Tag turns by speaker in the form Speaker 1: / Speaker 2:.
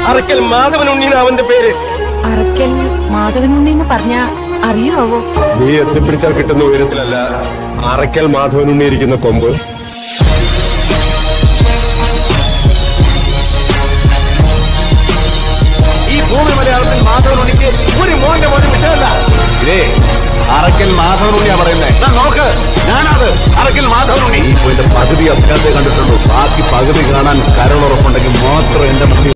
Speaker 1: അറക്കൽ മാധവനുണ്ണീന അവന്റെ പേര്.
Speaker 2: അറക്കൽ മാധവനുണ്ണി എന്ന് പറഞ്ഞ അറിയാവോ?
Speaker 1: നീ എത്തിപ്പിടിച്ചാൽ കിട്ടുന്ന ഉയരത്തിലല്ല അറക്കൽ മാധവനുണ്ണി ഇരിക്കുന്ന കൊമ്പ്.
Speaker 3: ഈ ഭൂമി മലയാളത്തിൽ മാധവനുണ്ണിക്ക് ഒരു മോന്റെ മോനും വിഷയമല്ല. ഇതേ അറക്കൽ മാധവനുണ്ണിയാ പറയുന്നേ. നോക്ക്, ഞാനത് അറക്കൽ മാധവനുണ്ണി. ഇപ്പൊ എന്റെ പകുതി അഭ്യാസത്തെ കണ്ടിട്ടുള്ളൂ. ബാക്കി പകുതി കാണാൻ കരളുറപ്പുണ്ടെങ്കിൽ മാത്രം എന്റെ